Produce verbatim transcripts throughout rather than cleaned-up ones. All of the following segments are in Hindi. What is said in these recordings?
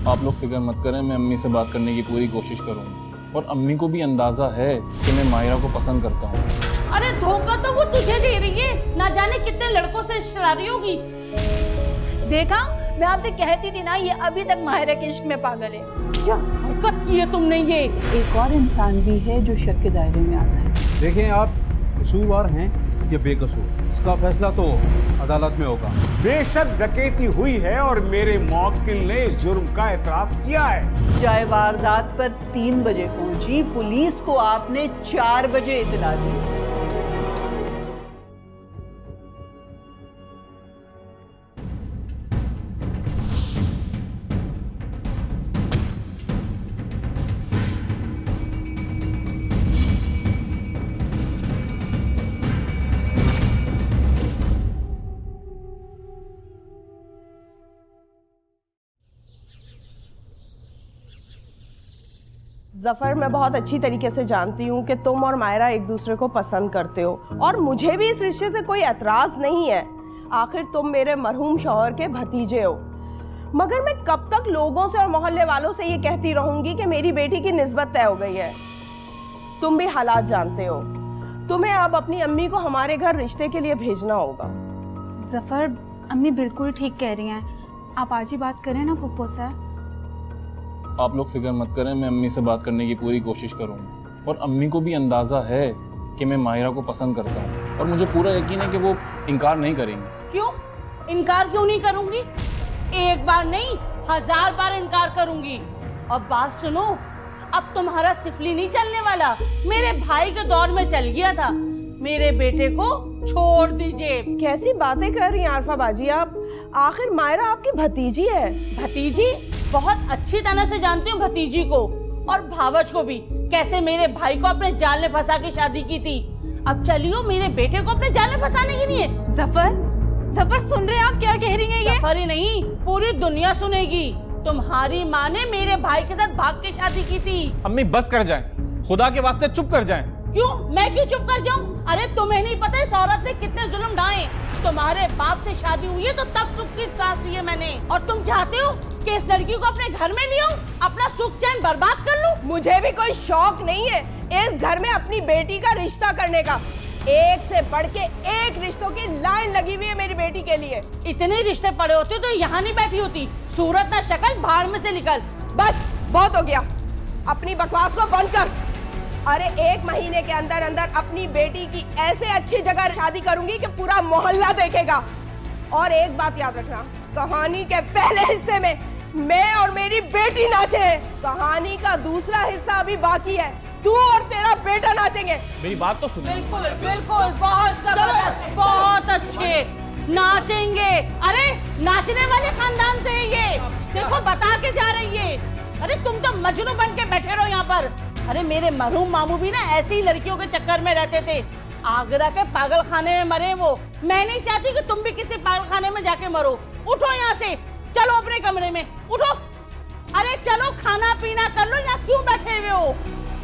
आप लोग फिक्र मत करें, मैं अम्मी से बात करने की पूरी कोशिश करूंगा और अम्मी को भी अंदाजा है कि मैं माहिरा को पसंद करता हूँ। अरे धोखा तो वो तुझे दे रही है, ना जाने कितने लड़कों से चला रही होगी। देखा, मैं आपसे कहती थी ना, ये अभी तक माहिरा के इश्क में पागल है। क्या हरकत की है तुमने ये? एक और इंसान भी है जो शक के दायरे में आता है। देखें, आप कसूरवार हैं या बेकसूर, इसका फैसला तो अदालत में होगा। बेशक डकैती हुई है और मेरे मौकिल ने जुर्म का एतराफ किया है। चाय वारदात पर तीन बजे पहुंची, पुलिस को आपने चार बजे इत्तला दी। जफर, मैं बहुत अच्छी तरीके से जानती हूँ कि तुम और मायरा एक दूसरे को पसंद करते हो और मुझे भी इस रिश्ते से कोई एतराज नहीं है। आखिर तुम मेरे मरहूम शौहर के भतीजे हो। मगर मैं कब तक लोगों से और मोहल्ले वालों से ये कहती रहूंगी कि मेरी बेटी की निस्बत तय हो गई है। तुम भी हालात जानते हो। तुम्हें अब अपनी अम्मी को हमारे घर रिश्ते के लिए भेजना होगा। जफर, अम्मी बिल्कुल ठीक कह रही हैं, आप आज ही बात करें ना पप्पो से। आप लोग फिक्र मत करें, मैं अम्मी से बात करने की पूरी कोशिश करूंगा और अम्मी को भी अंदाजा है कि मैं माहिरा को पसंद करता हूँ और मुझे पूरा यकीन है कि वो इनकार नहीं करेंगी। क्यों इनकार क्यों नहीं करूंगी? एक बार नहीं, हजार बार इनकार करूंगी। और बात सुनो, अब तुम्हारा सिफली नहीं चलने वाला, मेरे भाई के दौर में चल गया था। मेरे बेटे को छोड़ दीजिए। कैसी बातें कर रही हैं आरफा बाजी आप? आखिर मायरा आपकी भतीजी है। भतीजी? बहुत अच्छी तरह से जानती हूँ भतीजी को और भावज को भी, कैसे मेरे भाई को अपने जाल में फंसा के शादी की थी। अब चलियो मेरे बेटे को अपने जाल में फंसाने के लिए। जफर, जफर सुन रहे हैं आप क्या कह रही हैं? ये जफर ही नहीं, पूरी दुनिया सुनेगी। तुम्हारी माँ ने मेरे भाई के साथ भाग के शादी की थी। अम्मी बस कर जाएं, खुदा के वास्ते चुप कर जाएं। क्यों? मैं क्यों चुप कर जाऊं? अरे तुम्हें नहीं पता इस औरत ने कितने जुल्म ढाए। तुम्हारे बाप से शादी हुई है तो तब सुख की सांस ली है मैंने, और तुम चाहते हो कि इस लड़की को अपने घर में ले आऊं, अपना सुख चैन बर्बाद कर लूं? मुझे भी कोई शौक नहीं है इस घर में अपनी बेटी का रिश्ता करने का। एक से बढ़ के एक रिश्तों की लाइन लगी हुई है मेरी बेटी के लिए। इतने रिश्ते पड़े होते तो यहाँ नहीं बैठी होती। सूरत ना शक्ल, भाड़ में से निकल। बस बहुत हो गया, अपनी बकवास को बंद कर। अरे एक महीने के अंदर अंदर अपनी बेटी की ऐसे अच्छी जगह शादी करूंगी कि पूरा मोहल्ला देखेगा। और एक बात याद रखना, कहानी के पहले हिस्से में मैं और मेरी बेटी नाचे हैं। कहानी का दूसरा हिस्सा अभी बाकी है, तू और तेरा बेटा नाचेंगे। मेरी बात तो सुनो। बिल्कुल बिल्कुल, बहुत जबरदस्त, बहुत अच्छे नाचेंगे। अरे नाचने वाले खानदान से है ये, देखो बता के जा रही है। अरे तुम तो मजनू बन के बैठे रहो यहाँ पर। अरे मेरे मरहूम मामू भी ना ऐसी ही लड़कियों के चक्कर में रहते थे। आगरा के पागल खाने में मरे वो। मैं नहीं चाहती कि तुम भी किसी पागल खाने में जाके मरो। उठो यहाँ से, चलो अपने कमरे में, उठो। अरे चलो खाना पीना कर लो, यहाँ क्यों बैठे हुए हो?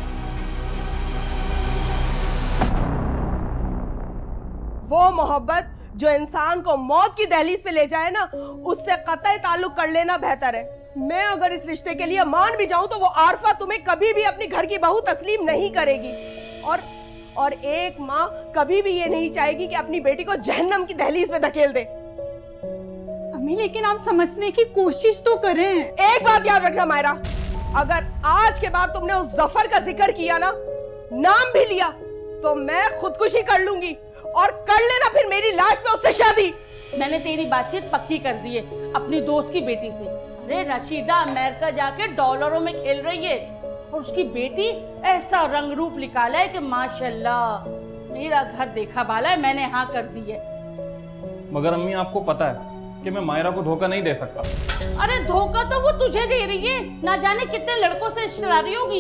वो मोहब्बत जो इंसान को मौत की दहलीज पे ले जाए ना, उससे कतई ताल्लुक कर लेना बेहतर है। मैं अगर इस रिश्ते के लिए मान भी जाऊं तो वो आरफा तुम्हें कभी भी अपनी घर की बहू तस्लीम नहीं करेगी। और और एक माँ कभी भी ये नहीं चाहेगी कि अपनी बेटी को जहन्नम की दहलीज में धकेल दे। अम्मी लेकिन आप समझने की कोशिश तो करें। एक बात याद रखना मायरा, अगर आज के बाद तुमने उस जफर का जिक्र किया ना, नाम भी लिया, तो मैं खुदकुशी कर लूंगी और कर लेना फिर मेरी लाश पे उससे शादी। मैंने तेरी बातचीत पक्की कर दी है अपनी दोस्त की बेटी से। अरे रशीदा अमेरिका जाके डॉलरों में खेल रही है और उसकी बेटी ऐसा रंग रूप निकाला है कि माशाल्लाह। मेरा घर देखा बाला है, मैंने हाँ कर दी है। मगर अम्मी आपको पता है कि मैं मायरा को धोखा नहीं दे सकता। अरे धोखा तो वो तुझे दे रही है, ना जाने कितने लड़कों से चला रही होगी।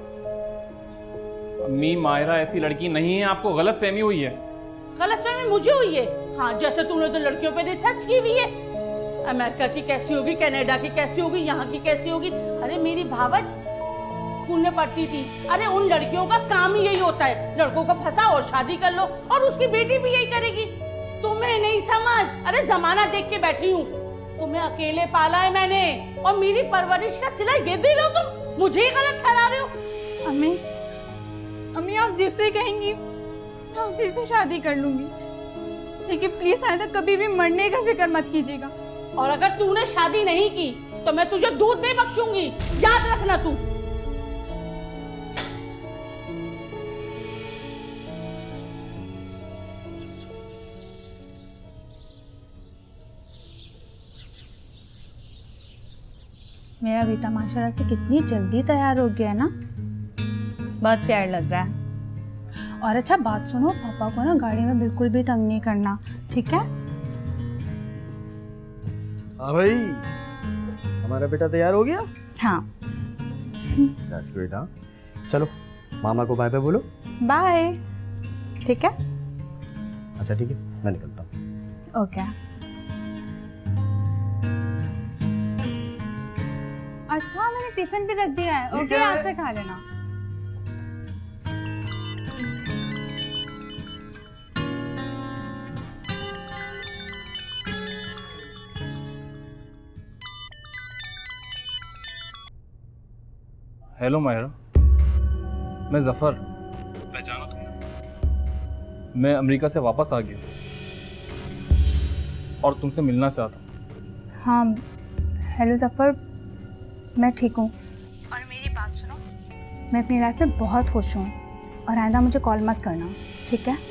अम्मी मायरा ऐसी लड़की नहीं है, आपको गलत फहमी हुई है। गलतफहमी मुझे हुई है? हाँ, जैसे तुमने तो लड़कियों पे रिसर्च की हुई है। अमेरिका की कैसी होगी, कनाडा की कैसी होगी, यहाँ की कैसी होगी। अरे मेरी भावज स्कूल में पढ़ती थी। अरे उन लड़कियों का काम ही यही होता है, लड़कों को फंसा और शादी कर लो, और उसकी बेटी भी यही करेगी। तुम्हें नहीं समझ। अरे जमाना देख के बैठी हूँ। तुम्हें अकेले पाला है मैंने और मेरी परवरिश का सिला ये दे रहे हो तुम, मुझे ही गलत ठहरा रहे हो। अम्मी अम्मी आप जिससे कहेंगी मैं उसी से शादी कर लूंगी, लेकिन प्लीज आयदा कभी भी मरने का जिक्र मत कीजिएगा। और अगर तूने शादी नहीं की तो मैं तुझे दूध नहीं बख्शूंगी, याद रखना तू। मेरा बेटा माशाल्लाह से कितनी जल्दी तैयार हो गया है ना, बहुत प्यार लग रहा है। और अच्छा बात सुनो, पापा को ना गाड़ी में बिल्कुल भी तंग नहीं करना, ठीक है? हाँ भाई, हमारा बेटा तैयार हो गया? हाँ। That's great, हाँ। चलो मामा को बाय बाय बोलो। बाय। ठीक है? अच्छा ठीक है, मैं निकलता हूँ। ओके। अच्छा मैंने टिफिन भी रख दिया है, ओके यहाँ से खा लेना। हेलो मायरा, मैं जफर, पहचाना तुमने? मैं अमेरिका से वापस आ गया और तुमसे मिलना चाहता हूँ। हाँ हेलो जफर, मैं ठीक हूँ। और मेरी बात सुनो, मैं अपनी लाइफ में बहुत खुश हूँ और आइंदा मुझे कॉल मत करना, ठीक है?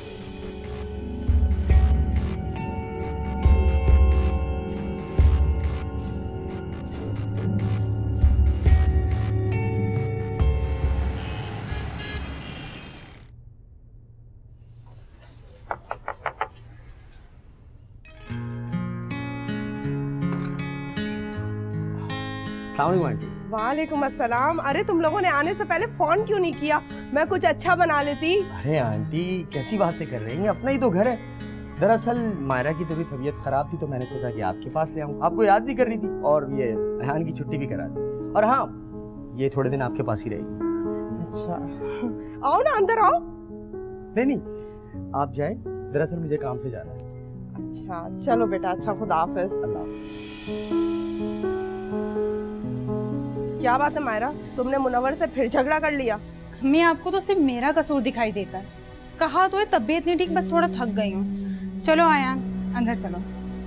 वालेकुम अस्सलाम। अरे तुम लोगों ने आने से पहले फोन क्यों नहीं किया? मैं कुछ अच्छा बना लेती। अरे आंटी कैसी बातें कर रही हैं, अपना ही तो घर है। दरअसल मायरा की थोड़ी तबीयत खराब थी तो मैंने सोचा कि आपके पास ले आऊं, आपको याद भी कर रही थी और ये अहान की छुट्टी भी करा दी। और हाँ, ये थोड़े दिन आपके पास ही रहेगी। अच्छा आओ ना, अंदर आओ। नहीं नहीं आप जाए, दरअसल मुझे काम से जाना है। अच्छा चलो बेटा, अच्छा खुदा हाफिज। अल्लाह हाफिज। क्या बात है मायरा, तुमने मुनव्वर से फिर झगड़ा कर लिया? मैं आपको तो सिर्फ मेरा कसूर दिखाई देता है। कहा तो है तबीयत नहीं ठीक, बस थोड़ा थक गई हूँ। चलो आयान अंदर चलो।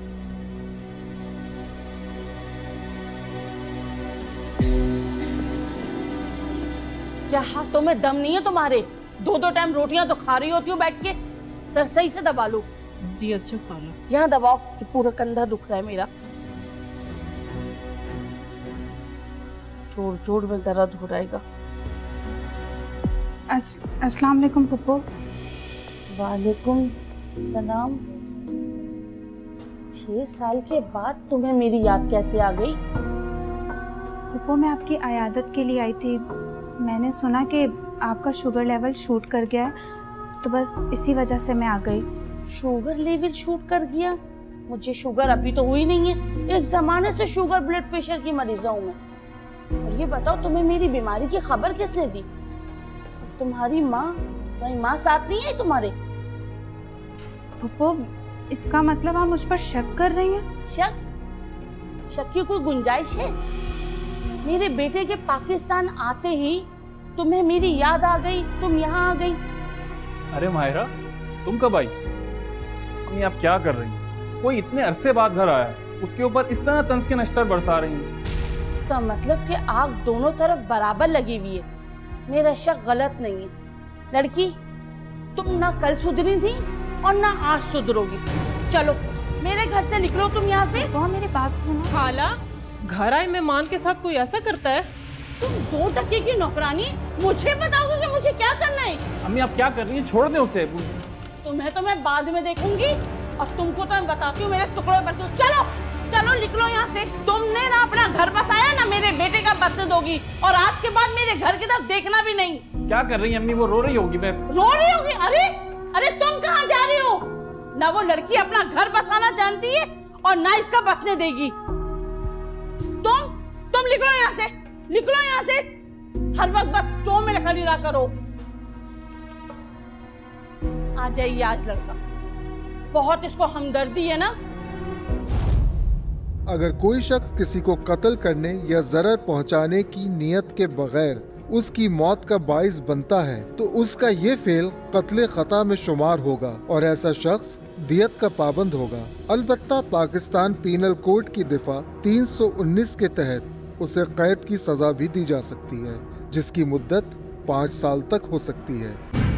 क्या हाथों में दम नहीं है तुम्हारे? दो दो टाइम रोटियां तो खा रही होती हो बैठ के, सर सही से दबा लो। जी अच्छा खा लो। यहाँ दबाओ, ये पूरा कंधा दुख रहा है मेरा, जोड़ जोड़ में दर्द हो रहेगा। अस, अस्सलाम वालेकुम पप्पू। वालेकुम सलाम। छह साल के बाद तुम्हें मेरी याद कैसे आ गई? पप्पू मैं आपकी अयादत के लिए आई थी। मैंने सुना कि आपका शुगर लेवल शूट कर गया है, तो बस इसी वजह से मैं आ गई। शुगर लेवल शूट कर गया? मुझे शुगर अभी तो हुई नहीं है, एक जमाने से शुगर ब्लड प्रेशर की मरीजा हूँ मैं। और ये बताओ तुम्हें मेरी बीमारी की खबर किसने दी? तुम्हारी माँ, तुम्हारी माँ साथ नहीं है तुम्हारे? पप्पू इसका मतलब आप मुझ पर शक कर रही हैं? शक? शक की कोई गुंजाइश है? मेरे बेटे के पाकिस्तान आते ही तुम्हें मेरी याद आ गई, तुम यहाँ आ गई। अरे मायरा तुम कब आई? अम्मी आप क्या कर रही हैं? कोई इतने अरसे बाद घर आया है, उसके ऊपर इस तरह तंज के नश्तर बरसा रही हैं। इसका मतलब कि आग दोनों तरफ बराबर लगी हुई है। मेरा शक गलत नहीं है। लड़की तुम ना कल सुधरी थी और ना आज सुधरोगी। चलो मेरे घर से निकलो तुम यहाँ से। वहाँ मेरी बात सुनो। खाला, घर आए मेहमान के साथ कोई ऐसा करता है? तुम दो टके की नौकरानी मुझे बताओगे कि मुझे क्या करना है? अम्मी आप क्या कर रही हैं? छोड़ दे उसे। तुम्हें तो मैं बाद में देखूंगी और तुमको तो मैं बताती हूँ मेरे टुकड़े बच्चों। चलो चलो निकलो यहाँ से। तुमने ना अपना घर बसाया ना मेरे बेटे का बसने दोगी, और आज के बाद मेरे घर की तरफ देखना भी नहीं। क्या कर रही हैं अम्मी? वो रो रही होगी। मैं रो रही होगी? अरे अरे तुम कहाँ जा रही हो? ना वो लड़की अपना घर बसाना जानती है और ना इसका बसने देगी। तुम तुम निकलो यहाँ से, निकलो यहाँ से। हर वक्त बस तो में खड़ी रहा करो। आ जाइए आज लड़का, बहुत इसको हमदर्दी है ना। अगर कोई शख्स किसी को कत्ल करने या जरर पहुंचाने की नियत के बगैर उसकी मौत का बाइस बनता है तो उसका ये फेल कत्ल खता में शुमार होगा और ऐसा शख्स दियत का पाबंद होगा। अलबत्ता पाकिस्तान पीनल कोड की दिफा तीन सौ उन्नीस के तहत उसे कैद की सजा भी दी जा सकती है, जिसकी मुद्दत पाँच साल तक हो सकती है।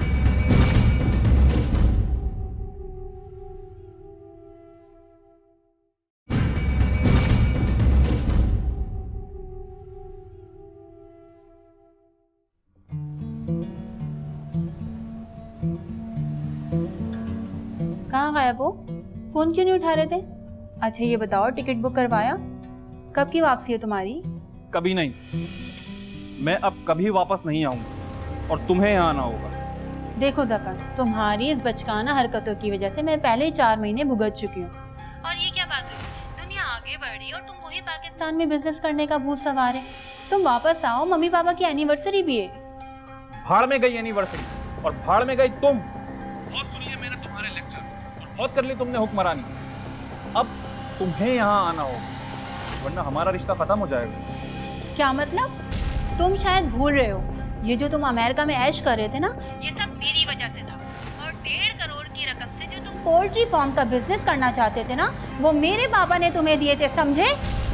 कहाँ गया वो? फोन क्यों नहीं उठा रहे थे? अच्छा ये बताओ, टिकट बुक करवाया? कब की वापसी है तुम्हारी? कभी नहीं, मैं अब कभी वापस नहीं आऊंगा और तुम्हें यहाँ आना होगा। देखो जफर, तुम्हारी इस बचकाना हरकतों की वजह से मैं पहले ही चार महीने भुगत चुकी हूँ। और ये क्या बात हुई? दुनिया आगे बढ़ रही है और तुम वही पाकिस्तान में बिजनेस करने का भूत सवार है। तुम वापस आओ, मम्मी पापा की एनिवर्सरी भी है। भाड़ में गई एनिवर्सरी और भाड़ में गई तुम। बहुत सुनिए मैंने तुम्हारे लेक्चर और बहुत कर ली तुमने हुक्मरानी। अब तुम्हें यहाँ आना होगा वरना हमारा रिश्ता खत्म हो जाएगा। क्या मतलब? तुम शायद भूल रहे हो, ये जो तुम अमेरिका में ऐश कर रहे थे ना, ये सब मेरी वजह से था। और डेढ़ करोड़ की रकम से जो तुम पोल्ट्री फार्म का बिजनेस करना चाहते थे ना, वो मेरे पापा ने तुम्हें दिए थे, समझे?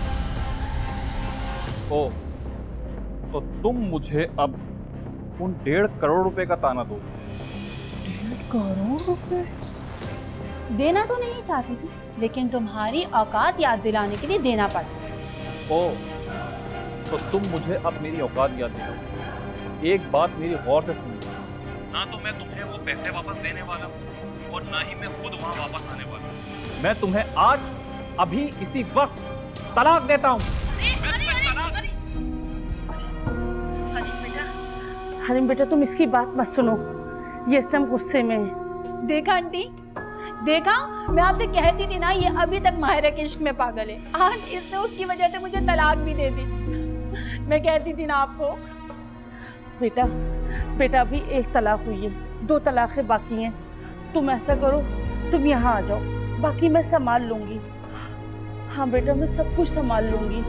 ओ, तो तुम मुझे अब उन डेढ़ करोड़ रुपए का ताना दो। डेढ़ करोड़ रुपए देना तो नहीं चाहती थी, लेकिन तुम्हारी औकात याद दिलाने के लिए देना पड़ा। ओ, तो तुम मुझे अब मेरी औकात याद दिलाओ। एक बात मेरी गौर से सुनो, ना तो मैं तुम्हें वो पैसे वापस देने वाला हूँ और ना ही मैं खुद वहाँ वापस आने वाला हूँ। मैं तुम्हें आज अभी इसी वक्त तलाक देता हूँ। हरीम बेटा, तुम इसकी बात मत सुनो, ये इस टाइम गुस्से में है। देखा आंटी, देखा, मैं आपसे कहती थी ना, ये अभी तक माहिरा के इश्क में पागल है। आज इसने उसकी वजह से मुझे तलाक भी दे दी। मैं कहती थी ना आपको। बेटा बेटा अभी एक तलाक हुई है, दो तलाकें बाकी हैं। तुम ऐसा करो, तुम यहाँ आ जाओ, बाकी मैं संभाल लूंगी। हाँ बेटा, मैं सब कुछ संभाल लूंगी।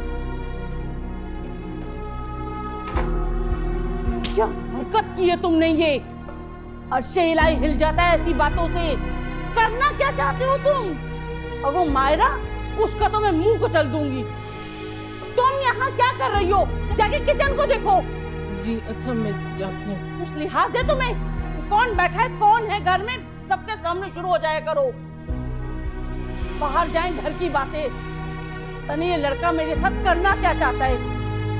क्या हरकत की है तुमने ये? अर्शे इलाही हिल जाता है ऐसी बातों से। करना क्या चाहते हो तुम? और वो मायरा, उसका तो मैं मुंह को चल दूंगी। तुम यहाँ क्या कर रही हो? जाके किचन को देखो। जी अच्छा, मैं जाती हूँ। कुछ लिहाज है तुम्हें? कौन बैठा है, कौन है घर में, सबके सामने शुरू हो जाया करो। बाहर जाएं, घर की बातें। तनी ये लड़का मेरे साथ करना क्या चाहता है?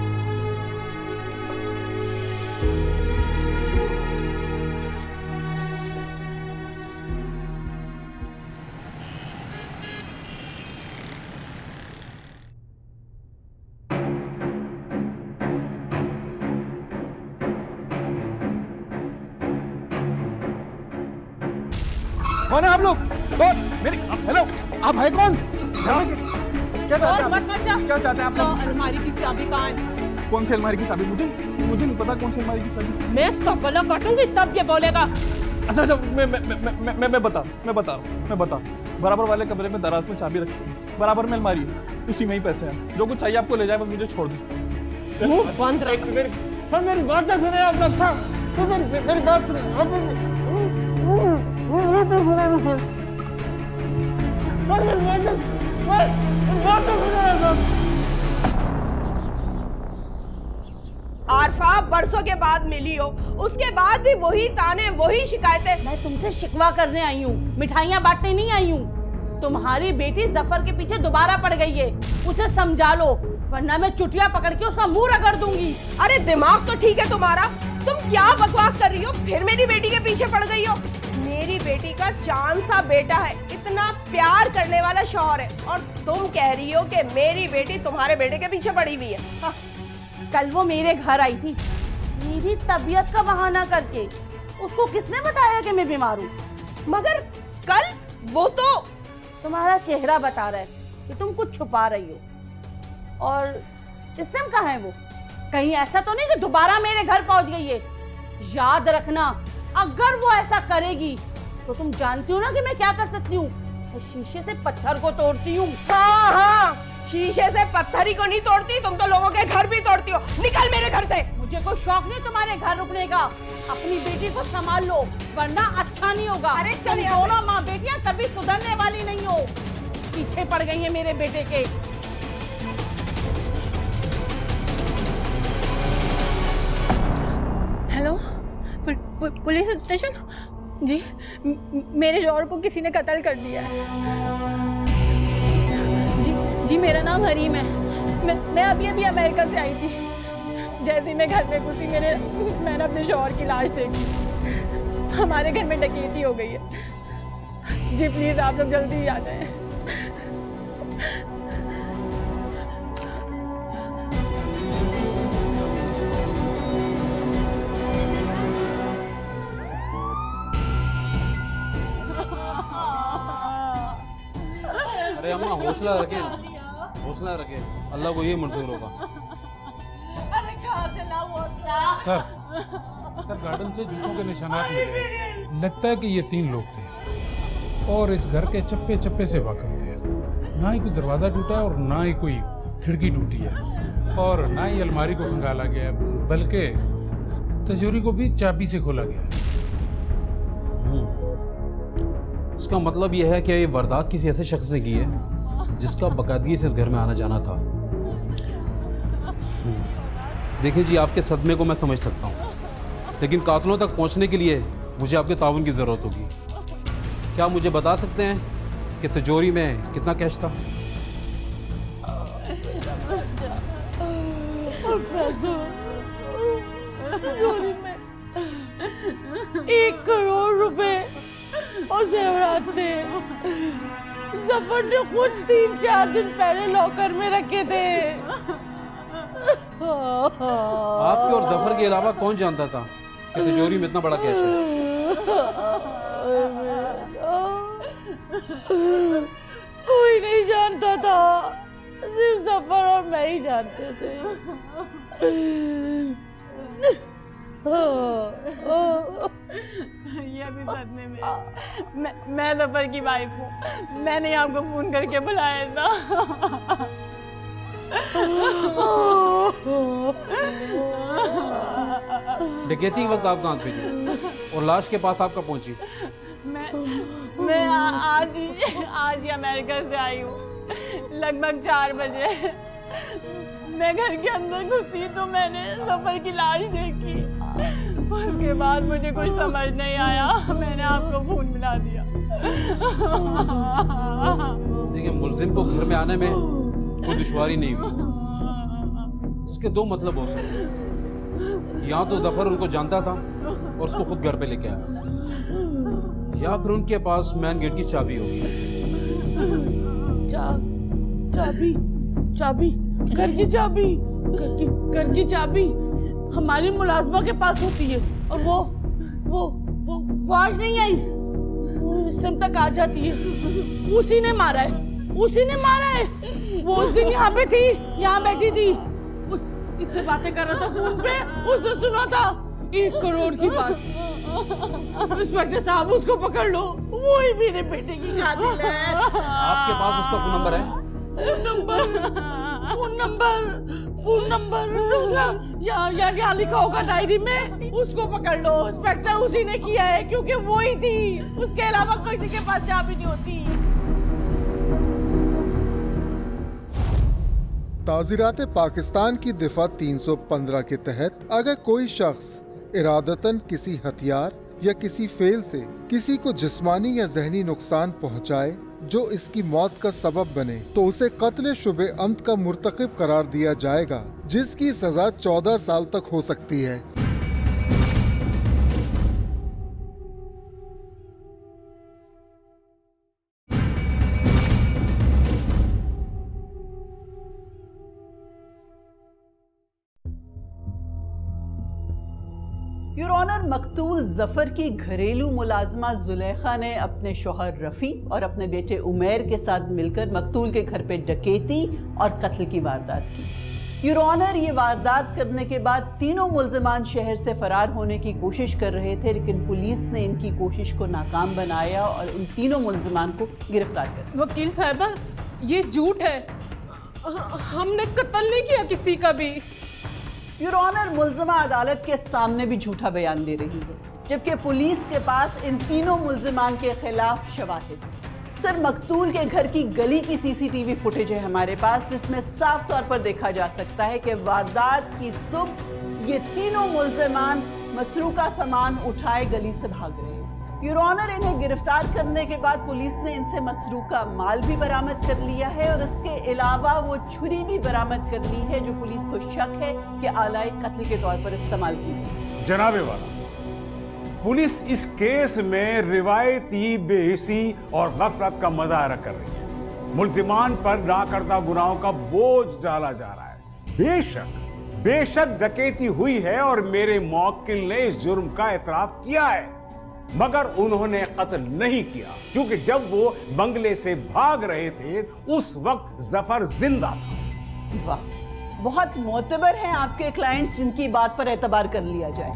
कौन है आप लोग? कौन? मेरी हेलो, आप है कौन? क्या चाहते हैं आप? क्या चाहते हैं आप? तो अलमारी की चाबी कहाँ है? कौन सी अलमारी की चाबी? मुझे मुझे नहीं पता कौन सी अलमारी की चाबी। मैं इसका गला काटूंगी तब ये बोलेगा। अच्छा अच्छा, मैं मैं मैं मैं मैं, मैं बता मैं बता रहा हूँ मैं बता बराबर वाले कमरे में दराज में चाबी रखी है, बराबर में अलमारी है, उसी में ही पैसे हैं। जो कुछ चाहिए आपको ले जाए, बस मुझे छोड़ दो। मुंह बंद रख। मेरी मेरी बात सुने आप लोग। था मेरी मेरी बात सुने। आरफा बरसों के बाद मिली हो, उसके बाद भी वही ताने, वही शिकायतें। मैं तुमसे शिकवा करने आई हूँ, मिठाइयाँ बांटने नहीं आई हूँ। तुम्हारी बेटी जफर के पीछे दोबारा पड़ गई है, उसे समझा लो, वरना मैं चुटिया पकड़ के उसका मुंह रगड़ दूंगी। अरे दिमाग तो ठीक है तुम्हारा, तुम क्या बकवास कर रही हो? फिर मेरी बेटी के पीछे पड़ गई हो। मेरी बेटी का चांद सा बेटा है, इतना प्यार करने वाला शौहर है, और तुम कह रही हो कि मेरी बेटी तुम्हारे बेटे के पीछे पड़ी हुई है। हाँ, कल वो मेरे घर आई थी, मेरी तबीयत का बहाना करके। उसको किसने बताया कि मैं बीमार हूँ? मगर कल वो तो तुम्हारा चेहरा बता रहा है कि तुम कुछ छुपा रही हो। और इस टाइम कहाँ है वो? कहीं ऐसा तो नहीं कि दोबारा मेरे घर पहुंच गई है? याद रखना, अगर वो ऐसा करेगी तो तुम जानती हो ना कि मैं क्या कर सकती हूँ। शीशे से पत्थर को तोड़ती हूँ। हाँ हाँ, शीशे से पत्थर ही को नहीं तोड़ती, तुम तो लोगों के घर भी तोड़ती हो। निकल मेरे घर से। मुझे कोई शौक नहीं तुम्हारे घर रुकने का। अपनी बेटी को संभाल लो वरना अच्छा नहीं होगा। अरे चल, दोनों माँ बेटियां कभी सुधरने वाली नहीं हो। पीछे पड़ गई है मेरे बेटे के। हेलो, पु, पु, पुलिस स्टेशन जी। म, मेरे शौहर को किसी ने कत्ल कर दिया है जी। जी मेरा नाम हरीम है। मैं मैं अभी अभी अमेरिका से आई थी। जैसे ही मैं घर में घुसी मेरे मैंने अपने शौहर की लाश देखी। हमारे घर में डकैती हो गई है जी। प्लीज आप लोग जल्दी ही आ जाएं। अरे अम्मा हौसला रखें, हौसला रखें, अल्लाह को ये मंजूर होगा। अरे कहाँ से लाऊं हौसला? सर सर गार्डन से जूतों के निशानात मिले। लगता है कि ये तीन लोग थे और इस घर के चप्पे चप्पे से वाकिफ थे। ना ही कोई दरवाज़ा टूटा है और ना ही कोई खिड़की टूटी है और ना ही अलमारी को खंगाला गया है, बल्कि तिजोरी को भी चाबी से खोला गया है। इसका मतलब यह है कि ये वारदात किसी ऐसे शख्स ने की है जिसका बाकायदगी से इस घर में आना जाना था। देखिए जी, आपके सदमे को मैं समझ सकता हूँ, लेकिन कातिलों तक पहुँचने के लिए मुझे आपके ताउन की ज़रूरत होगी। क्या आप मुझे बता सकते हैं कि तिजोरी में कितना कैश था? तिजोरी में एक करोड़ रुपए और जेवरात थे। जफर ने खुद तीन चार दिन पहले लॉकर में रखे थे। आपके और जफर के अलावा कौन जानता था कि तिजोरी में इतना बड़ा कैश है? कोई नहीं जानता था, सिर्फ जफर और मैं ही जानते थे। ये अभी सदमे में मैं मैं जफर की वाइफ हूँ। मैंने आपको फोन करके बुलाया था। डकैती के वक्त आप कहाँ पे थे और लाश के पास आप कब पहुंची? मैं मैं आ, आज ही आज ही अमेरिका से आई हूँ, लगभग चार बजे। मैं घर के अंदर घुसी तो मैंने जफर की लाश देखी। उसके बाद मुझे कुछ समझ नहीं आया, मैंने आपको फोन मिला दिया। देखिए, मुल्जिम को घर में आने में कोई दुश्वारी नहीं हुई। इसके दो मतलब हो सकते हैं, या तो जफर उनको जानता था और उसको खुद घर पे लेके आया, या फिर उनके पास मैन गेट की चाबी होगी। चा, चाबी चाबी घर की चाबी घर की घर की चाबी हमारी मुलाजमा के पास होती है और वो वो वो, वो आज नहीं आई। वो इस टाइम तक आ जाती है। उसी ने मारा है, उसी ने मारा है। वो उस दिन यहाँ पे थी, यहाँ बैठी थी, उस इससे बातें कर रहा था फोन पे। उसने सुना था एक करोड़ की बात। इंस्पेक्टर साहब उसको पकड़ लो, वो ही मेरे बेटे की कातिल है। आपके पास उसका फोन नंबर है? Phone number phone number phone number उसका यहाँ यहाँ क्या लिखा होगा डायरी में, उसको पकड़ लो। इंस्पेक्टर उसी ने किया है क्योंकि वो ही थी, उसके अलावा किसी के पास चाबी नहीं होती। ताज़ीरात पाकिस्तान की दिफा तीन सौ पंद्रह के तहत अगर कोई शख्स इरादतन किसी हथियार या किसी फेल से किसी को जिस्मानी या जहनी नुकसान पहुंचाए जो इसकी मौत का सबब बने तो उसे कत्ल शुबे अम्द का मुर्तकिब करार दिया जाएगा, जिसकी सजा चौदह साल तक हो सकती है। योर ऑनर, मकतूल जफर की घरेलू मुलाजमा जुलेखा ने अपने शौहर रफ़ी और अपने बेटे उमैर के साथ मिलकर मकतूल के घर पे डकैती और कत्ल की वारदात की। योर ऑनर, ये वारदात करने के बाद तीनों मुल्जिमान शहर से फरार होने की कोशिश कर रहे थे, लेकिन पुलिस ने इनकी कोशिश को नाकाम बनाया और उन तीनों मुल्जिमान को गिरफ्तार कर। वकील साहबा, ये झूठ है। हमने कत्ल नहीं किया किसी का भी। योर ऑनर, मुल्जिमा अदालत के सामने भी झूठा बयान दे रही है, जबकि पुलिस के पास इन तीनों मुल्जिमान के खिलाफ शवाहिद है। सर, मकतूल के घर की गली की सीसीटीवी फुटेज है हमारे पास, जिसमें साफ तौर पर देखा जा सकता है कि वारदात की सुबह ये तीनों मुल्जिमान मसरूका सामान उठाए गली से भाग रहे हैं। योर ऑनर, इन्हें गिरफ्तार करने के बाद पुलिस ने इनसे मसरूका माल भी बरामद कर लिया है और इसके अलावा वो छुरी भी बरामद कर ली है जो पुलिस को शक है कि आलाए कत्ल के तौर पर इस्तेमाल की गई। जनाबे वाला, पुलिस इस केस में रिवायती बेहिसी और गफलत का मुजाहरा कर रही है। मुल्जिमान पर नाकर्दा गुनाहों का बोझ डाला जा रहा है। बेशक बेशक डकैती हुई है और मेरे मौक्किल ने इस जुर्म का एतराफ किया है, मगर उन्होंने कत्ल नहीं किया, क्योंकि जब वो बंगले से भाग रहे थे उस वक्त जफर जिंदा था। वाह, बहुत मोतबर हैं आपके क्लाइंट्स जिनकी बात पर एतबार कर लिया जाए।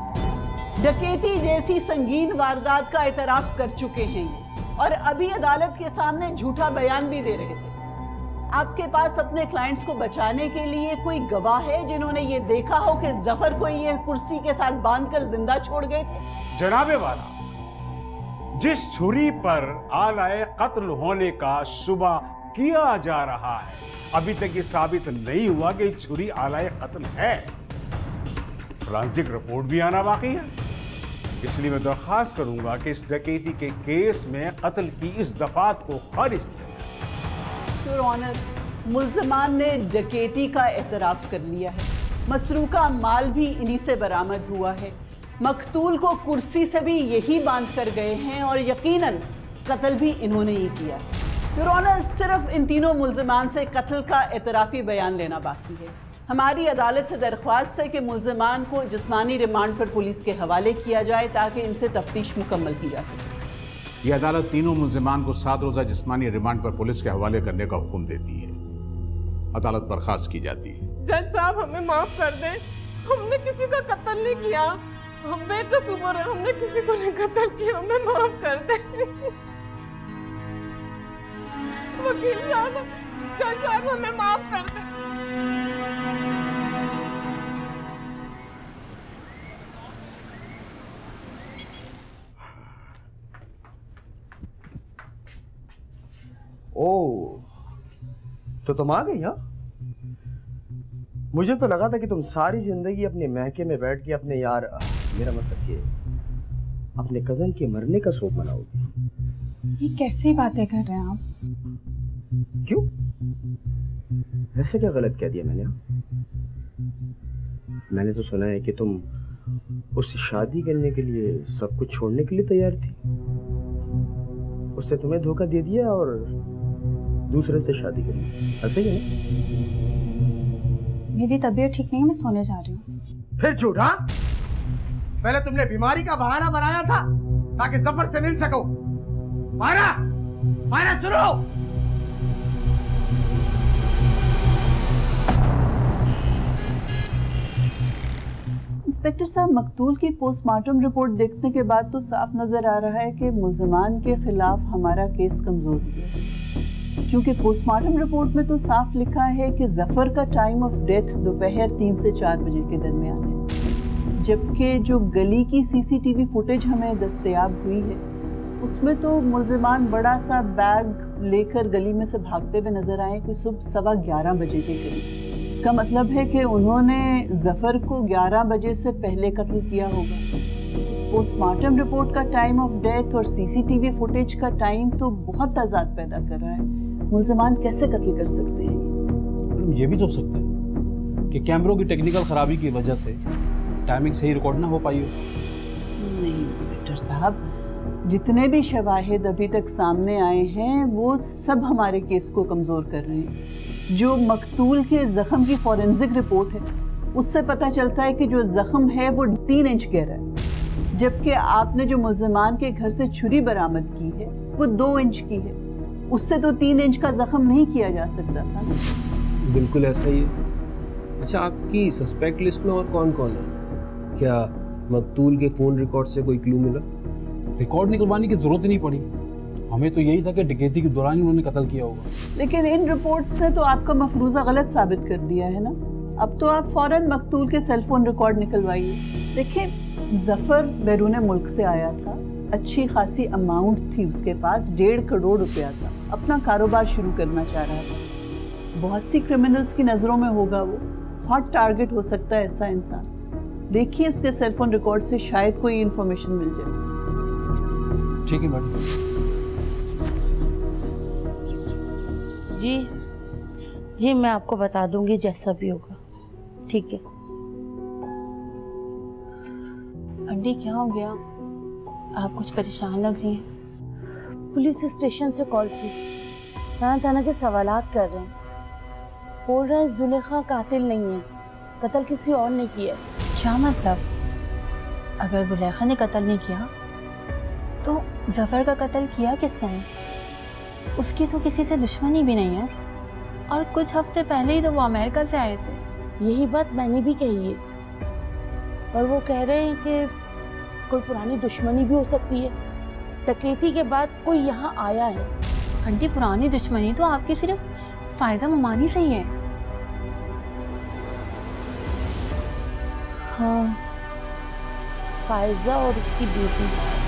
डकैती जैसी संगीन वारदात का एतराफ कर चुके हैं और अभी अदालत के सामने झूठा बयान भी दे रहे थे। आपके पास अपने क्लाइंट्स को बचाने के लिए कोई गवाह है जिन्होंने ये देखा हो कि जफर को ये कुर्सी के साथ बांधकर जिंदा छोड़ गए थे? जनाबे वाला, जिस छुरी पर आलाए कत्ल होने का शुबा किया जा रहा है, अभी तक ये साबित नहीं हुआ कि छुरी आलाए कत्ल है। फोरेंसिक रिपोर्ट भी आना बाकी है, इसलिए मैं दरख्वास्त करूंगा कि इस डकैती के केस में कत्ल की इस दफात को खारिज किया। योर ऑनर, मुल्जिमान ने डकैती का एतराफ कर लिया है, मसरूका माल भी इन्हीं से बरामद हुआ है, मकतूल को कुर्सी से भी यही बांध कर गए हैं और यकीनन कत्ल भी इन्होंने ही किया है। योर ऑनर, सिर्फ इन तीनों मुल्जिमान से कत्ल का एतराफी बयान लेना बाकी है। हमारी अदालत से दरख्वास्त है कि मुल्जिमान को जिस्मानी रिमांड पर पुलिस के हवाले किया जाए ताकि इनसे तफ्तीश मुकम्मल की जा सके। ये अदालत तीनों मुल्जिमान को सात रोजा जिस्मानी रिमांड पर पुलिस के हवाले करने का हुक्म देती है। अदालत बर्खास्त की जाती है। जज साहब, हमें माफ कर दें, हमने किसी का कत्ल नहीं किया, हम बेकसूर हैं, हमने किसी को नहीं कत्ल किया, हमें माफ कर दें। वकील साहब, जज साहब, हमें माफ कर दें। ओह, तो तुम आ गई? हाँ, मुझे तो लगा था कि तुम सारी जिंदगी अपने महके में बैठ के अपने यार, मेरा मतलब कि अपने कजन के मरने का शोक मनाओगी। ये कैसी बातें कर रहे हैं आप? क्यों, ऐसे क्या गलत कह दिया मैंने? मैंने तो सुना है कि तुम उससे शादी करने के लिए सब कुछ छोड़ने के लिए तैयार थी। उसने तुम्हें धोखा दे दिया और दूसरे से शादी कर ली, ऐसे ही है? मेरी तबीयत ठीक नहीं है, मैं सोने जा रही हूँ। फिर झूठा? पहले तुमने बीमारी का बहाना बनाया था ताकि जफर से मिल सको। मायरा, मायरा सुनो। इंस्पेक्टर साहब, मकतूल की पोस्टमार्टम रिपोर्ट देखने के बाद तो साफ नजर आ रहा है कि मुल्जिमान के खिलाफ हमारा केस कमजोर है, क्योंकि पोस्टमार्टम रिपोर्ट में तो साफ लिखा है कि जफर का टाइम ऑफ डेथ दोपहर तीन से चार बजे के दरमियान है, जबकि जो गली की सीसीटीवी फुटेज हमें दस्तयाब हुई है उसमें तो मुल्जिमान बड़ा सा बैग लेकर गली में से भागते हुए नजर आए कि सुबह सवा ग्यारह बजे के करीब। इसका मतलब है कि उन्होंने जफर को ग्यारह बजे से पहले कत्ल किया होगा। पोस्टमार्टम रिपोर्ट का टाइम ऑफ डेथ और सीसीटीवी फुटेज का टाइम तो बहुत तजाद पैदा कर रहा है। मुल्जिमान कैसे कत्ल कर सकते हैं? ये भी तो हो सकता है कि कैमरों की टेक्निकल खराबी की वजह से टाइमिंग सही रिकॉर्ड ना हो पाई हो। नहीं इंस्पेक्टर साहब, जितने भी शवाहिद अभी तक सामने आए हैं वो सब हमारे केस को कमज़ोर कर रहे हैं। जो मकतूल के ज़ख्म की फॉरेंसिक रिपोर्ट है उससे पता चलता है कि जो ज़ख्म है वो तीन इंच गहरा है, जबकि आपने जो मुल्जिमान के घर से छुरी बरामद की है वो दो इंच की है। उससे तो तीन इंच का ज़ख्म नहीं किया जा सकता था ना। बिल्कुल ऐसा ही है। अच्छा, आपकी सस्पेक्ट लिस्ट में और कौन कौन है? क्या मकतूल के फ़ोन रिकॉर्ड से कोई क्लू मिला? रिकॉर्ड निकलवाने की जरूरत ही नहीं पड़ी। हमें तो यही था कि डकैती के दौरान ही उन्होंने कत्ल किया होगा। लेकिन इन रिपोर्ट्स ने तो आपका मफरूजा गलत साबित कर दिया है ना। अब तो आप फौरन मकतूल के सेलफोन रिकॉर्ड निकलवाइए। देखिए, जफर बैरून मुल्क से आया था, अच्छी खासी अमाउंट थी उसके पास, डेढ़ करोड़ रुपया था, अपना कारोबार शुरू करना चाह रहा था। बहुत सी क्रिमिनल्स की नज़रों में होगा वो, हॉट टारगेट हो सकता है ऐसा इंसान। देखिए उसके सेलफोन रिकॉर्ड से शायद कोई इन्फॉर्मेशन मिल जाए। ठीक है मैडम। जी जी मैं आपको बता दूंगी जैसा भी होगा, ठीक है। आंटी क्या हो गया, आप कुछ परेशान लग रही हैं। पुलिस स्टेशन से कॉल की, तरह तरह के सवालात कर रहे हैं, बोल रहे हैं जुलेखा कातिल नहीं है, कत्ल किसी और ने किया। क्या मतलब? अगर जुलेखा ने कत्ल नहीं किया तो जफर का कत्ल किया किसने है? उसकी तो किसी से दुश्मनी भी नहीं है, और कुछ हफ्ते पहले ही तो वो अमेरिका से आए थे। यही बात मैंने भी कही है, और वो कह रहे हैं कि कोई पुरानी दुश्मनी भी हो सकती है, डकैती के बाद कोई यहाँ आया है। आंटी पुरानी दुश्मनी तो आपकी सिर्फ फायजा मुमानी से ही है। हाँ, फायजा और उसकी बेटी।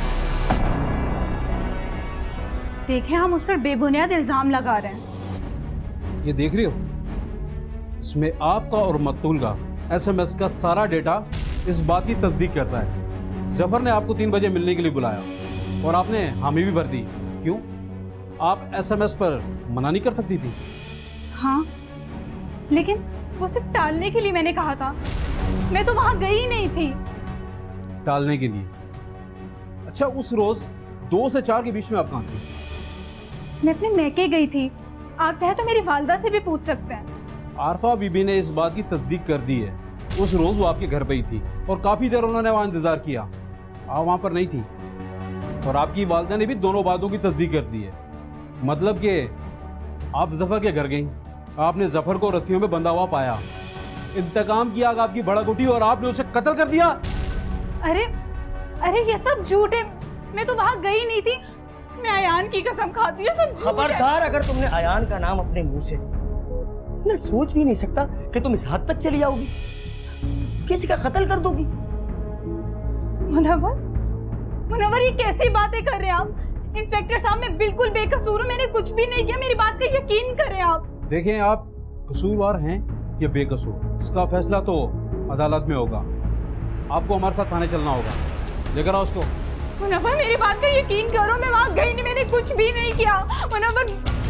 देखें, हम उस पर बेबुनियाद इल्जाम लगा रहे हैं। ये देख रही हो, इसमें आपका और मकतूल का एसएमएस का सारा डेटा इस बात की तस्दीक करता है। जफर ने आपको तीन बजे मिलने के लिए बुलाया और आपने हामी भी भर दी। क्यों? आप एसएमएस पर मना नहीं कर सकती थी? हाँ, लेकिन वो सिर्फ टालने के लिए मैंने कहा था, मैं तो वहां गई नहीं थी। टालने के लिए? अच्छा, उस रोज दो से चार के बीच में आप कहाँ थी? मैं अपने मैके गई थी, आप चाहे तो मेरी वालदा से भी पूछ सकते हैं। आरफा बीबी ने इस बात की तस्दीक कर दी है, उस रोज वो आपके घर पे ही थी और काफी देर उन्होंने वहां इंतजार किया। आप वहां पर नहीं थी, और आपकी वालदा ने भी दोनों बातों की तस्दीक कर दी है। मतलब कि आप जफर के घर गई, आपने जफर को रस्सियों में बंधा हुआ पाया, इंतकाम की आग आपकी भड़क उठी और आपने उसे कत्ल कर दिया। अरे अरे ये सब झूठ है, मैं तो वहां गई नहीं थी, मैं अयान की कसम खाती हूँ। सब खबरदार, अगर तुमने अयान का नाम अपने मुंह से, मैं सोच भी नहीं सकता कि तुम इस हद तक चली जाओगी, किसी का कत्ल कर दोगी। मुनव्वर, मुनव्वर ये कैसी बातें कर रहे हैं आप? इंस्पेक्टर साहब, मैं बिल्कुल बेकसूर हूँ, मैंने कुछ भी नहीं किया, मेरी बात का यकीन करें आप। देखें, आप कसूरवार हैं या बेकसूर, इसका फैसला तो अदालत में होगा। आपको हमारे साथ थाने चलना होगा। लेकर आओ उसको। मुनव्वर, मेरी बात का यकीन करो, मैं वहां गई नहीं, मैंने कुछ भी नहीं किया। मुनव्वर,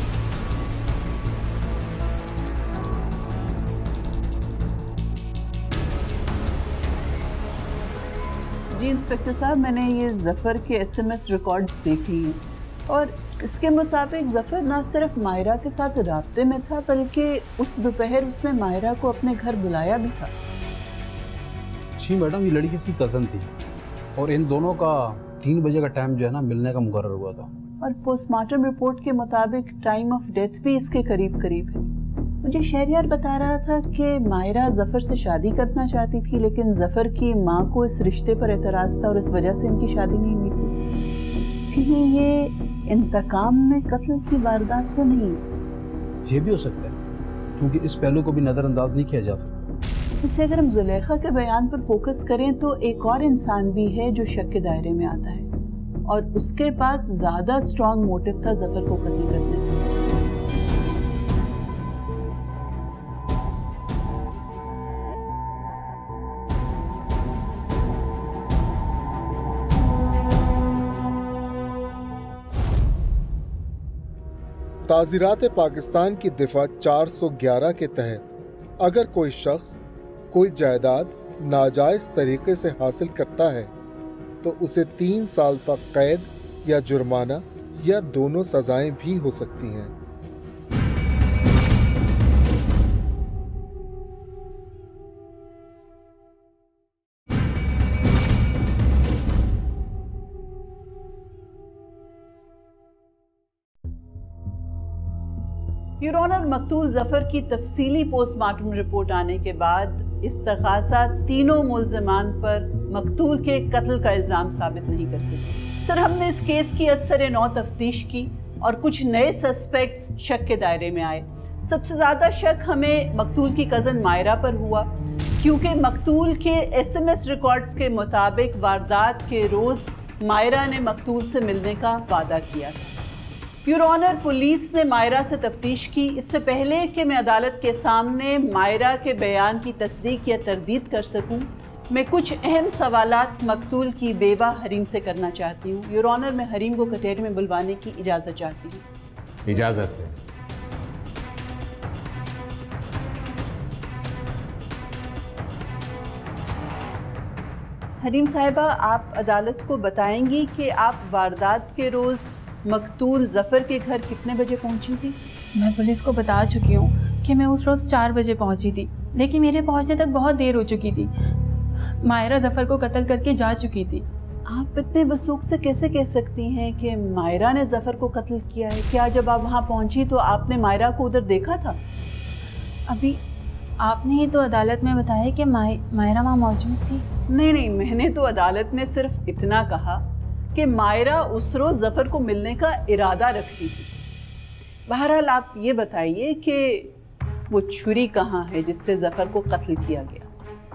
जी इंस्पेक्टर साहब, मैंने ये जफर के एसएमएस रिकॉर्ड्स देख ली हैं, और इसके मुताबिक जफर ना सिर्फ मायरा के साथ राब्ते में था, बल्कि उस दोपहर उसने मायरा को अपने घर बुलाया भी था। जी मैडम, ये लड़की इसकी कज़न थी और इन दोनों का तीन बजे का टाइम जो है ना मिलने का मुकर्रर हुआ था। और पोस्टमार्टम रिपोर्ट के मुताबिक टाइम ऑफ डेथ भी इसके करीब करीब है। मुझे शहरियार बता रहा था कि मायरा जफर से शादी करना चाहती थी, लेकिन जफर की माँ को इस रिश्ते पर एतराज़ था और इस वजह से इनकी शादी नहीं हुई थी। कहीं ये इंतकाम में कत्ल की वारदात तो नहीं? ये भी हो सकता है, क्योंकि इस पहलू को भी नज़रअंदाज नहीं किया जा सकता। इससे अगर हम जुलेखा के बयान पर फोकस करें तो एक और इंसान भी है जो शक के दायरे में आता है, और उसके पास ज्यादा स्ट्रॉन्ग मोटिव था जफर को कत्ल करने का। ताज़ीरात पाकिस्तान की दिफा चार सौ ग्यारह के तहत अगर कोई शख्स कोई जायदाद नाजायज तरीके से हासिल करता है तो उसे तीन साल तक कैद या जुर्माना या दोनों सजाएं भी हो सकती हैं। योर ऑनर, मकतूल जफर की तफसीली पोस्टमार्टम रिपोर्ट आने के बाद इस तकाजा तीनों मुल्ज़िमान पर मकतूल के कत्ल का इल्ज़ाम साबित नहीं कर सकी। सर, हमने इस केस की असर नौ तफ्तीश की और कुछ नए सस्पेक्ट्स शक के दायरे में आए। सबसे ज़्यादा शक हमें मकतूल की कज़न मायरा पर हुआ, क्योंकि मकतूल के एसएमएस रिकॉर्ड्स के मुताबिक वारदात के रोज़ मायरा ने मकतूल से मिलने का वादा किया था। योर ऑनर, पुलिस ने मायरा से तफ्तीश की। इससे पहले कि मैं अदालत के सामने मायरा के बयान की तस्दीक या तरदीद कर सकूं, मैं कुछ अहम सवालात मकतूल की बेवा हरीम से करना चाहती हूँ। योर ऑनर, मैं हरीम को कचहरी में बुलवाने की इजाज़त चाहती हूँ। इजाज़त है। हरीम साहिबा, आप अदालत को बताएंगी कि आप वारदात के रोज़ मकतूल जफ़र के घर कितने बजे पहुंची थी? मैं पुलिस को बता चुकी हूँ कि मैं उस रोज़ चार बजे पहुंची थी, लेकिन मेरे पहुंचने तक बहुत देर हो चुकी थी। मायरा जफ़र को कत्ल करके जा चुकी थी। आप इतने वसूख से कैसे कह सकती हैं कि मायरा ने जफ़र को कत्ल किया है? क्या जब आप वहाँ पहुँची तो आपने मायरा को उधर देखा था? अभी आपने ही तो अदालत में बताया कि माय, मायरा वहाँ मौजूद थी। नहीं नहीं, मैंने तो अदालत में सिर्फ इतना कहा कि मायरा उस रोज़ जफ़र को मिलने का इरादा रखती थी। बहरहाल आप ये बताइए कि वो छुरी कहाँ है जिससे जफ़र को कत्ल किया गया?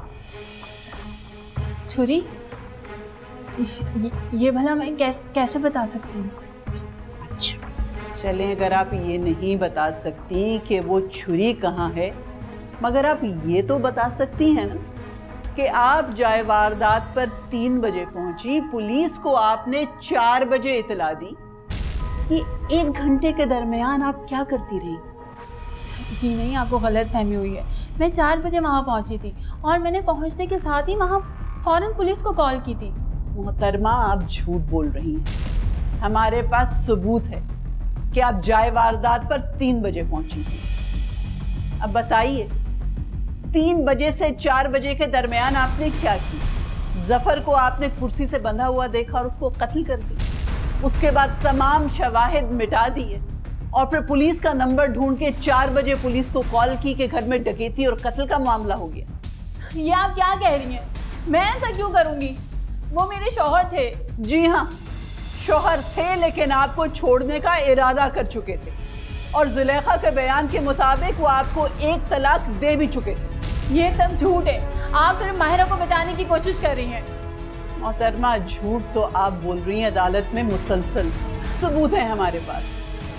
छुरी? ये, ये भला मैं कै, कैसे बता सकती हूँ? अच्छा चलें, अगर आप ये नहीं बता सकती कि वो छुरी कहाँ है, मगर आप ये तो बता सकती हैं ना कि आप जाए वारदात पर तीन बजे पहुंची, पुलिस को आपने चार बजे इतला दी। ये एक घंटे के दरमियान आप क्या करती रही? जी नहीं, आपको गलत फहमी हुई है। मैं चार बजे वहाँ पहुँची थी और मैंने पहुँचने के साथ ही वहाँ फौरन पुलिस को कॉल की थी। मोहतरमा, आप झूठ बोल रही हैं। हमारे पास सबूत है कि आप जाए वारदात पर तीन बजे पहुँची थी। अब बताइए, तीन बजे से चार बजे के दरमियान आपने क्या किया? जफ़र को आपने कुर्सी से बंधा हुआ देखा और उसको कत्ल कर दिया। उसके बाद तमाम शवाहिद मिटा दिए और फिर पुलिस का नंबर ढूंढ के चार बजे पुलिस को कॉल की कि घर में डकैती और कत्ल का मामला हो गया। ये आप क्या कह रही हैं? मैं ऐसा क्यों करूंगी? वो मेरे शौहर थे। जी हाँ, शौहर थे, लेकिन आपको छोड़ने का इरादा कर चुके थे और जुलेखा के बयान के मुताबिक वो आपको एक तलाक दे भी चुके थे। ये सब झूठ है। आप सिर्फ माहिरा को बचाने की कोशिश कर रही हैं। मोहतरमा, झूठ तो आप बोल रही हैं अदालत में मुसलसल। सबूत है हमारे पास।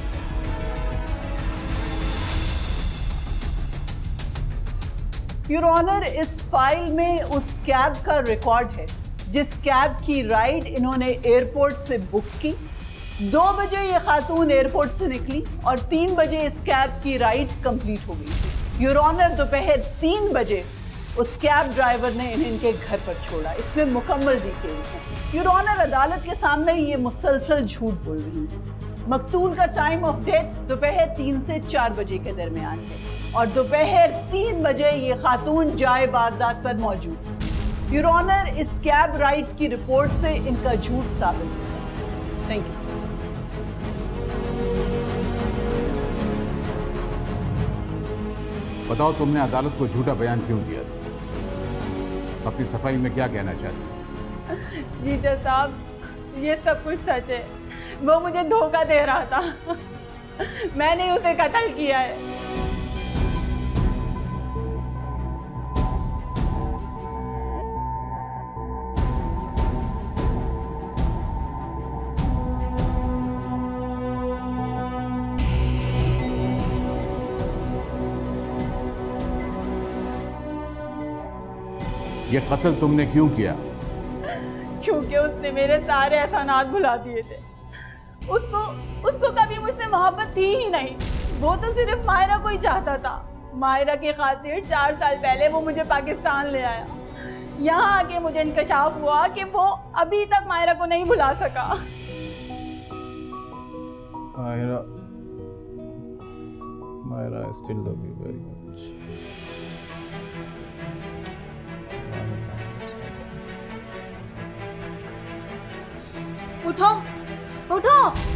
योर ऑनर, इस फाइल में उस कैब का रिकॉर्ड है जिस कैब की राइड इन्होंने एयरपोर्ट से बुक की। दो बजे ये खातून एयरपोर्ट से निकली और तीन बजे इस कैब की राइड कंप्लीट हो गई थी। योर ऑनर, दोपहर तीन बजे उस कैब ड्राइवर ने इन्हें इनके घर पर छोड़ा। इसमें मुकम्मल डिटेल्स हैं। योर ऑनर, अदालत के सामने ये मुसलसल झूठ बोल रही है। मकतूल का टाइम ऑफ डेथ दोपहर तीन से चार बजे के दरमियान है और दोपहर तीन बजे ये खातून जाए वारदात पर मौजूद। योर ऑनर, इस कैब राइड की रिपोर्ट से इनका झूठ साबित होता है। Thank you sir. बताओ, तुमने अदालत को झूठा बयान क्यों दिया? अपनी सफाई में क्या कहना चाहती? जी जज साहब, ये सब कुछ सच है। वो मुझे धोखा दे रहा था। मैंने उसे कत्ल किया है। ये कत्ल तुमने क्यों किया? क्योंकि उसने मेरे सारे एहसानात भुला दिए थे। उसको उसको कभी मुझसे मोहब्बत थी ही नहीं। वो तो सिर्फ मायरा को ही चाहता था। मायरा की खातिर चार साल पहले वो मुझे पाकिस्तान ले आया। यहाँ आके मुझे इंकशाफ हुआ कि वो अभी तक मायरा को नहीं भुला सका। Myra, Myra, I still love you very much. उठो, उठो।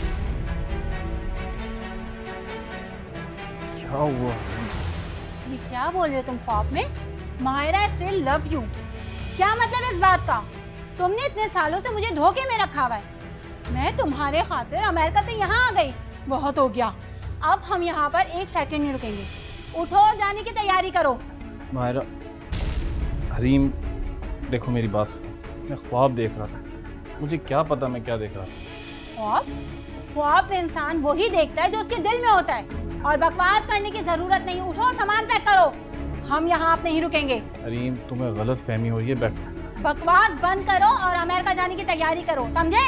क्या हुआ? ये क्या बोल रहे हो तुम ख्वाब में? Myra still love you. क्या मतलब इस बात का? तुमने इतने सालों से मुझे धोखे में रखा हुआ है। मैं तुम्हारे खातिर अमेरिका से यहाँ आ गई, बहुत हो गया। अब हम यहाँ पर एक सेकंड नहीं रुकेंगे। उठो और जाने की तैयारी करो। मायरा, हरीम, देखो मेरी बात, मैं ख्वाब देख रहा था, मुझे क्या पता मैं क्या देख रहा था। ख्वाब? ख्वाब इंसान वही देखता है जो उसके दिल में होता है, और बकवास करने की जरूरत नहीं। उठो और सामान पैक करो, हम यहाँ आप नहीं रुकेंगे। हरीम, तुम्हें गलत फहमी हो रही है, बैठ। बकवास बंद करो और अमेरिका जाने की तैयारी करो, समझे?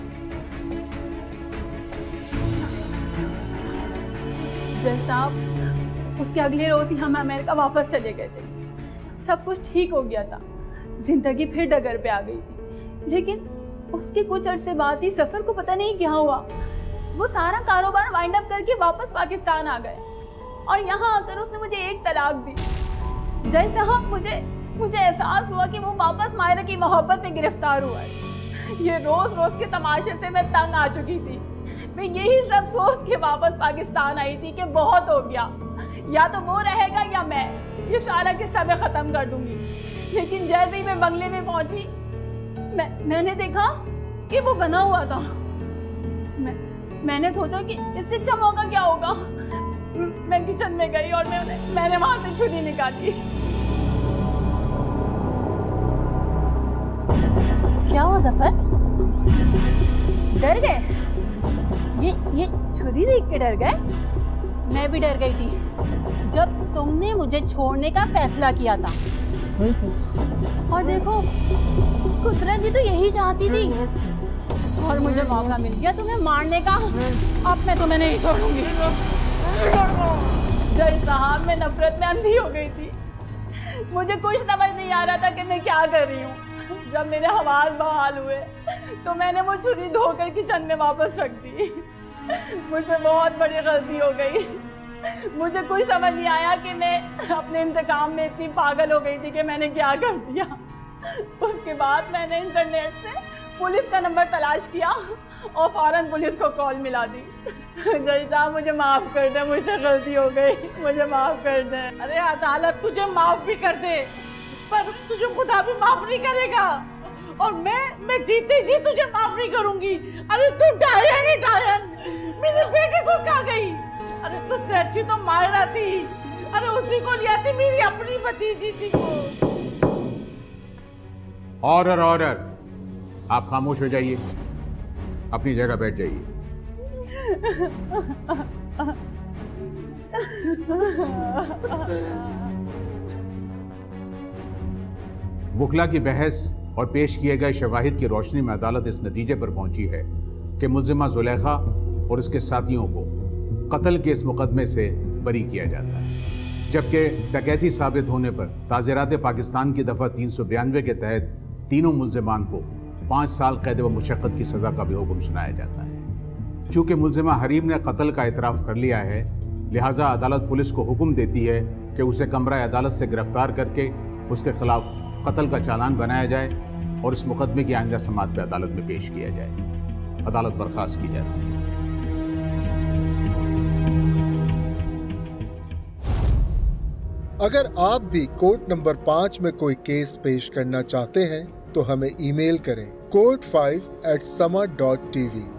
साहब, उसके अगले रोज ही हम अमेरिका वापस चले गए थे। सब कुछ ठीक हो गया था, जिंदगी फिर डगर पे आ गई थी। लेकिन उसके कुछ अरसे बाद ही सफर को पता नहीं क्या हुआ, वो सारा कारोबार वाइंड अप करके वापस पाकिस्तान आ गए, और यहाँ आकर उसने मुझे एक तलाक दी। जय साहब, मुझे मुझे एहसास हुआ कि वो वापस मायरा की मोहब्बत में गिरफ्तार हुआ है। ये रोज रोज के तमाशे से मैं तंग आ चुकी थी। मैं यही सब सोच के वापस पाकिस्तान आई थी कि बहुत हो गया, या तो वो रहेगा या मैं, ये सारा किस्सा मैं खत्म कर दूंगी। लेकिन जैसे ही मैं बंगले में पहुंची, मैं मैंने देखा कि वो बना हुआ था। मैं मैंने सोचा कि इससे अच्छा मौका क्या होगा। मैं किचन में गई और मैं मैंने वहां से छुरी निकाली। क्या हुआ जफर? डर गए? ये ये छुरी देख के डर गए? मैं भी डर गई थी जब तुमने मुझे छोड़ने का फैसला किया था। और देखो, कुदरत भी तो यही चाहती थी, और मुझे मौका मिल गया तुम्हें मारने का। अब मैं तुम्हें नहीं छोड़ूंगी। जय साहब, मैं नफरत में अंधी हो गई थी। मुझे कुछ समझ नहीं आ रहा था कि मैं क्या कर रही हूँ। जब मेरे हवास बहाल हुए तो मैंने वो छुरी धोकर किचन में वापस रख दी। मुझसे बहुत बड़ी गलती हो गई। मुझे कुछ समझ नहीं आया कि मैं अपने इंतकाम में इतनी पागल हो गई थी कि मैंने क्या कर दिया। उसके बाद मैंने इंटरनेट से पुलिस का नंबर तलाश किया और फौरन पुलिस को कॉल मिला दी। जय साहब, मुझे माफ कर दे, मुझसे गलती हो गई, मुझे माफ कर दे। अरे अदालत तुझे माफ भी कर दे, पर तुझे खुदा भी माफ नहीं करेगा, और मैं मैं जीते जी तुझे माफ नहीं करूंगी। अरे तू डायन ही डायन, मेरे बेटे को कहाँ गई? अरे तुझसे अच्छी तो मायरा थी। अरे उसी को लिया थी, मेरी अपनी भतीजी थी वो। ऑर्डर ऑर्डर, आप खामोश हो जाइए, अपनी जगह बैठ जाइए। वकला की बहस और पेश किए गए शवाहिद की रोशनी में अदालत इस नतीजे पर पहुंची है कि मुल्जिमा जुलेखा और उसके साथियों को कत्ल के इस मुकदमे से बरी किया जाता है, जबकि डकैती साबित होने पर ताज़ीरात पाकिस्तान की दफ़ा तीन सौ बयानवे के तहत तीनों मुल्जिमान को पाँच साल कैद व मुशक्क़त की सज़ा का भी हुक्म सुनाया जाता है। चूँकि मुल्जिमा हरीम ने कत्ल का इतराफ़ कर लिया है, लिहाजा अदालत पुलिस को हुक्म देती है कि उसे कमरा अदालत से गिरफ्तार करके उसके खिलाफ कत्ल का चालान बनाया जाए और इस मुकदमे की आइंदा समाअत पे अदालत में पेश किया जाए। अदालत बर्खास्त की जाती है। अगर आप भी कोर्ट नंबर पाँच में कोई केस पेश करना चाहते हैं तो हमें ईमेल करें court five eight Sama dot T we.